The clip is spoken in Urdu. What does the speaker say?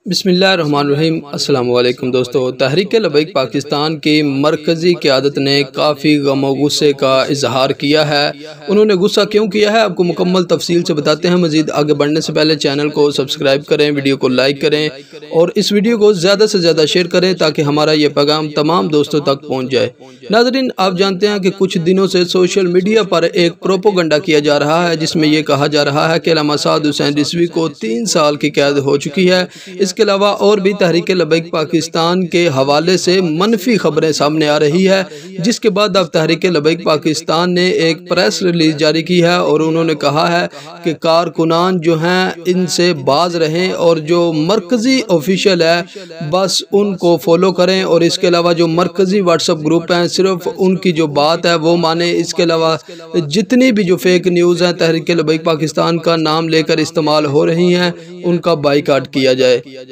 بسم اللہ الرحمن الرحیم۔ السلام علیکم دوستو۔ تحریک لبیک پاکستان کی مرکزی قیادت نے کافی غم و غصے کا اظہار کیا ہے۔ انہوں نے غصہ کیوں کیا ہے آپ کو مکمل تفصیل سے بتاتے ہیں۔ مزید آگے بڑھنے سے پہلے چینل کو سبسکرائب کریں، ویڈیو کو لائک کریں اور اس ویڈیو کو زیادہ سے زیادہ شیئر کریں تاکہ ہمارا یہ پیغام تمام دوستوں تک پہنچ جائے۔ ناظرین، آپ جانتے ہیں کہ کچھ دنوں سے سوشل میڈیا پر ایک پروپیگنڈا کیا جا رہا ہے جس میں یہ کہا جا رہا ہے کہ علامہ سعد حسین رضوی کو 3 سال کی قید ہو چکی ہے۔ اس کے علاوہ اور بھی تحریک لبیک پاکستان کے حوالے سے منفی خبریں سامنے آ رہی ہے، جس کے بعد اب تحریک لبیک پاکستان نے ایک پریس ریلیز جاری کی ہے اور انہوں نے کہا ہے کہ کارکنان جو ہیں ان سے باز رہیں اور جو مرکزی آفیشل ہے بس ان کو فالو کریں، اور اس کے علاوہ جو مرکزی واٹس ایپ گروپ ہیں صرف ان کی جو بات ہے وہ مانیں۔ اس کے علاوہ جتنی بھی جو فیک نیوز ہیں تحریک لبیک پاکستان کا نام لے کر استعمال ہو رہی ہیں ان کا بائیکاٹ کیا جائے۔